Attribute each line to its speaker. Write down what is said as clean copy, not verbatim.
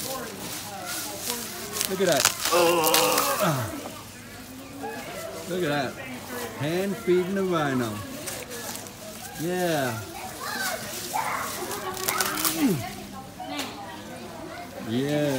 Speaker 1: Look at that. Look at that. Hand feeding the rhino. Yeah. Yeah.